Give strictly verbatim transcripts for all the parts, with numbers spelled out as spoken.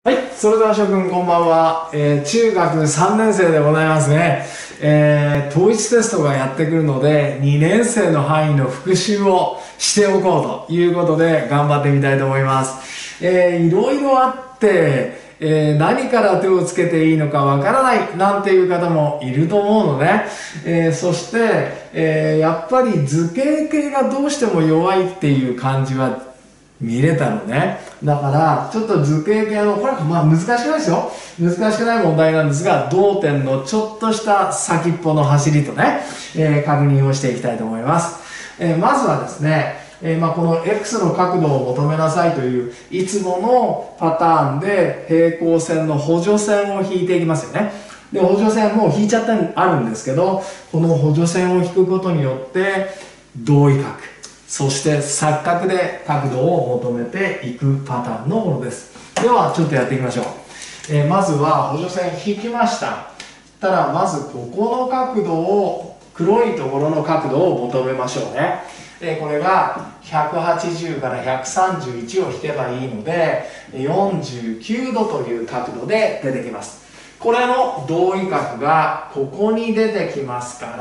はい、それでは諸君こんばんは、えー、中学さんねん生でございますね、えー、統一テストがやってくるのでにねん生の範囲の復習をしておこうということで頑張ってみたいと思います。えー、いろいろあって、えー、何から手をつけていいのかわからないなんていう方もいると思うのね、えー、そして、えー、やっぱり図形系がどうしても弱いっていう感じは見れたのね。だからちょっと図形系のこれはまあ難しくないですよ、難しくない問題なんですが、同点のちょっとした先っぽの走りとね、えー、確認をしていきたいと思います。えー、まずはですね、えーまあ、この X の角度を求めなさいといういつものパターンで平行線の補助線を引いていきますよね。で補助線もう引いちゃってあるんですけど、この補助線を引くことによって同位角、そして錯角で角度を求めていくパターンのものです。ではちょっとやっていきましょう。えー、まずは補助線引きました。たらまずここの角度を、黒いところの角度を求めましょうね。えー、これがひゃくはちじゅうからひゃくさんじゅういちを引けばいいのでよんじゅうきゅうどという角度で出てきます。これの同位角がここに出てきますから、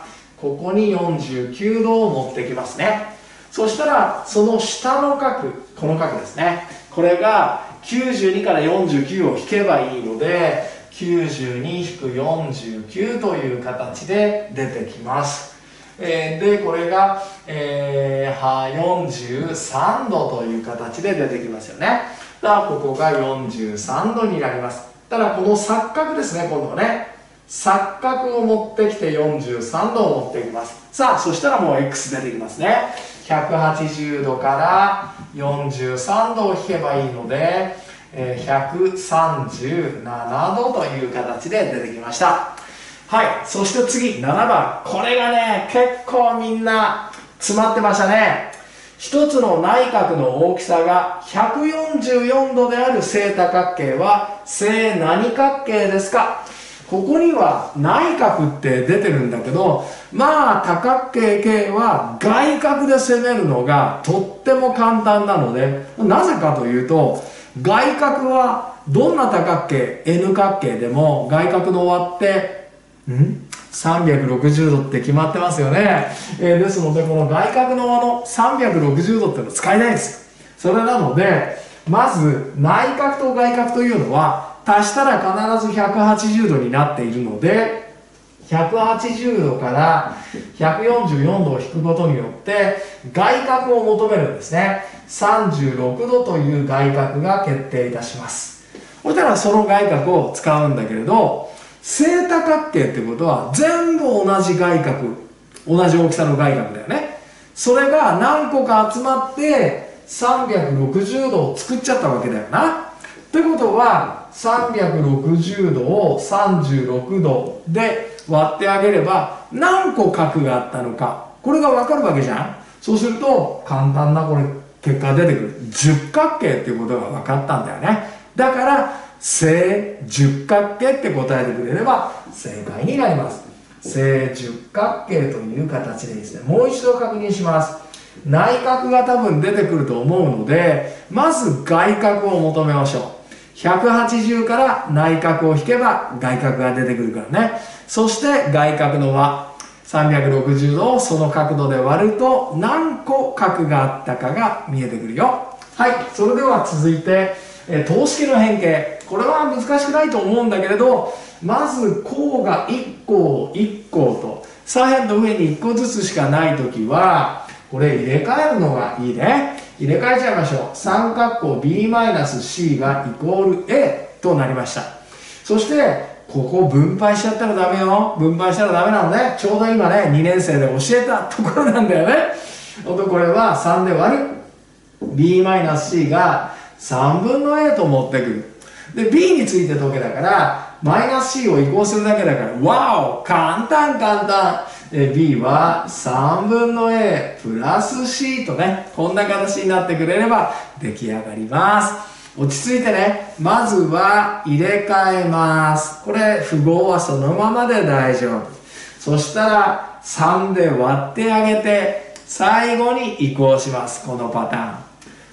ここによんじゅうきゅうどを持ってきますね。そしたらその下の角、この角ですね、これがきゅうじゅうにからよんじゅうきゅうを引けばいいのできゅうじゅうに引くよんじゅうきゅうという形で出てきます。えー、でこれが、えー、よんじゅうさんどという形で出てきますよね。だからここがよんじゅうさんどになります。ただこの錯角ですね、今度はね、錯角を持ってきてよんじゅうさんどを持っていきます。さあそしたらもう X 出てきますね。ひゃくはちじゅうどからよんじゅうさんどを引けばいいのでひゃくさんじゅうななどという形で出てきました。はい、そして次ななばん、これがね結構みんな詰まってましたね。一つの内角の大きさがひゃくよんじゅうよんどである正多角形は正何角形ですか。ここには内角って出てるんだけど、まあ多角形系は外角で攻めるのがとっても簡単なので、なぜかというと外角はどんな多角形 N 角形でも外角の和ってんさんびゃくろくじゅうどって決まってますよね。えー、ですのでこの外角の和のさんびゃくろくじゅうどっていうのは使えないんですよ。それなのでまず内角と外角というのは足したら必ずひゃくはちじゅうどになっているので、ひゃくはちじゅうどからひゃくよんじゅうよんどを引くことによって外角を求めるんですね。さんじゅうろくどという外角が決定いたします。そしたらその外角を使うんだけれど、正多角形ってことは全部同じ外角、同じ大きさの外角だよね。それが何個か集まってさんびゃくろくじゅうどを作っちゃったわけだよな。ってことはさんびゃくろくじゅうどをさんじゅうろくどで割ってあげれば何個角があったのか、これが分かるわけじゃん。そうすると簡単なこれ結果が出てくる。十角形っていうことが分かったんだよね。だから正十角形って答えてくれれば正解になります。正十角形という形でですね、もう一度確認します。内角が多分出てくると思うので、まず外角を求めましょう。ひゃくはちじゅうから内角を引けば外角が出てくるからね。そして外角の和さんびゃくろくじゅうどをその角度で割ると何個角があったかが見えてくるよ。はい、それでは続いて、え等式の変形。これは難しくないと思うんだけれど、まず項がいっこいっこと左辺と上にいっこずつしかないときはこれ入れ替えるのがいいね。入れ替えちゃいましょう。三角項 ビーマイナスシー がイコール エー となりました。そしてここ分配しちゃったらダメよ。分配したらダメなのね。ちょうど今ねにねん生で教えたところなんだよね。ほんとこれはさんで割る ビーマイナスシー がさんぶんの エー と持ってくる。で B について解けだからマイナス C を移項するだけだから、わお簡単簡単。で B はさんぶんの エー プラス C とね、こんな形になってくれれば出来上がります。落ち着いてね、まずは入れ替えます。これ符号はそのままで大丈夫。そしたらさんで割ってあげて最後に移項します。このパターン。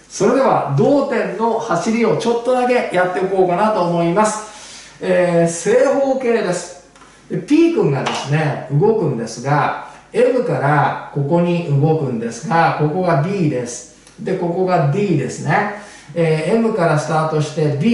それでは同点の走りをちょっとだけやっておこうかなと思います。えー、正方形です。P 君がですね、動くんですが、M からここに動くんですが、ここが B です。で、ここが D ですね。えー、M からスタートして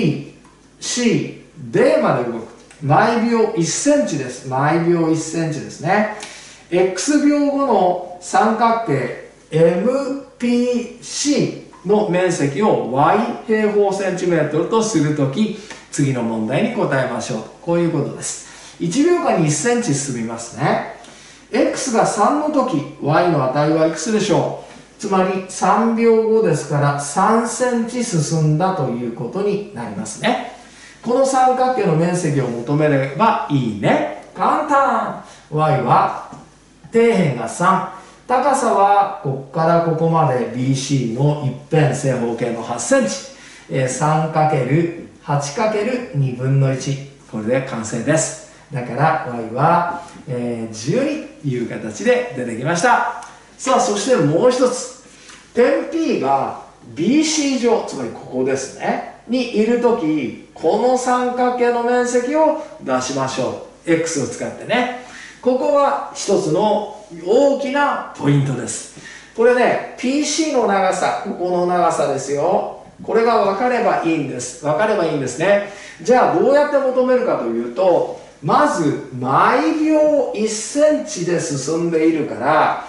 B、C、D まで動く。毎秒いっセンチです。毎秒いっセンチですね。X 秒後の三角形 エムピーシー の面積を Y 平方センチメートルとするとき、次の問題に答えましょう。こういうことです。いちびょうかんにいっセンチ進みますね。X がさんの時、Y の値はいくつでしょう？つまりさんびょうごですからさんセンチ進んだということになりますね。この三角形の面積を求めればいいね。簡単。Y は底辺がさん。高さはここからここまで ビーシー の一辺正方形のはちセンチ。さんかけるはちかけるにぶんのいち。これで完成です。だから Y は、えー、じゅうにという形で出てきました。さあ、そしてもう一つ。点 P が ビーシー 上、つまりここですね。にいるとき、この三角形の面積を出しましょう。X を使ってね。ここは一つの大きなポイントです。これね、ピーシー の長さ、ここの長さですよ。これが分かればいいんです。分かればいいんですね。じゃあどうやって求めるかというと、まず毎秒いっセンチで進んでいるから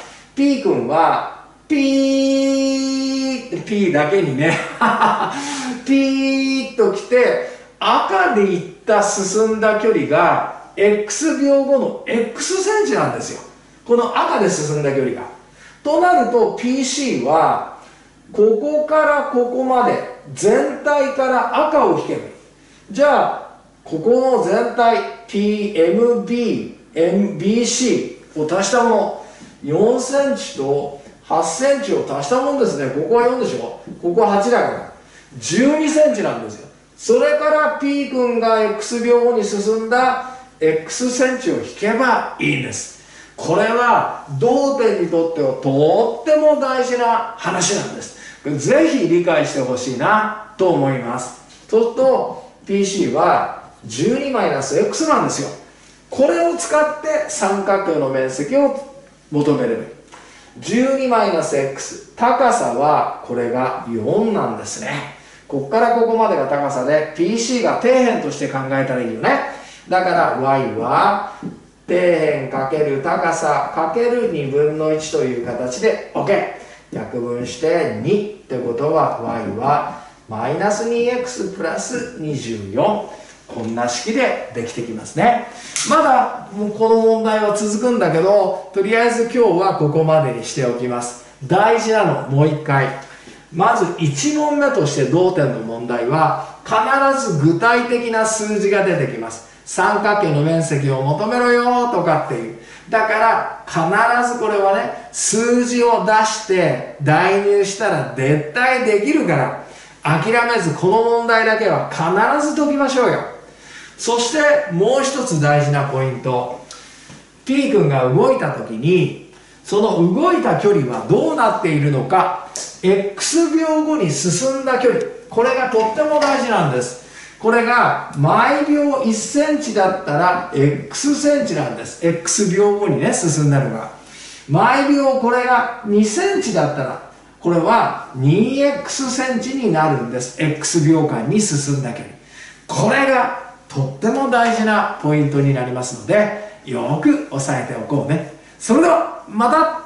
、P 君はピー P だけにねピーッと来て、赤でいった進んだ距離が X 秒後の X センチなんですよ。この赤で進んだ距離が。となると ピーシー はここからここまで全体から赤を引けばいい。じゃあここの全体 ピーエムビー、エムビーシー を足したもの、よんセンチとはちセンチを足したものですね。ここはよんでしょ、ここははちだからじゅうにセンチなんですよ。それから P 君が X 秒後に進んだ X センチを引けばいいんです。これは同点にとってはとっても大事な話なんです。ぜひ理解してほしいなと思います。そうすると ピーシー は じゅうにマイナスエックス なんですよ。これを使って三角形の面積を求めればいい。じゅうにマイナスエックス、高さはこれがよんなんですね。ここからここまでが高さで ピーシー が底辺として考えたらいいよね。だから Y は底辺かける高さかけるにぶんのいちという形で OK。約分してにってことは Y はマイナス にエックス プラスにじゅうよん。こんな式でできてきますね。まだもうこの問題は続くんだけど、とりあえず今日はここまでにしておきます。大事なのもう一回。まずいち問目として同点の問題は必ず具体的な数字が出てきます。三角形の面積を求めろよとかっていう。だから必ずこれはね、数字を出して代入したら絶対できるから、諦めずこの問題だけは必ず解きましょうよ。そしてもう一つ大事なポイント。P 君が動いた時に、その動いた距離はどうなっているのか。X 秒後に進んだ距離。これがとっても大事なんです。これが毎秒いっセンチだったら X センチなんです。X 秒後にね、進んだのが。毎秒これがにセンチだったら、これは にエックス センチになるんです。X 秒間に進んだ距離。これがとっても大事なポイントになりますので、よく押さえておこうね。それではまた。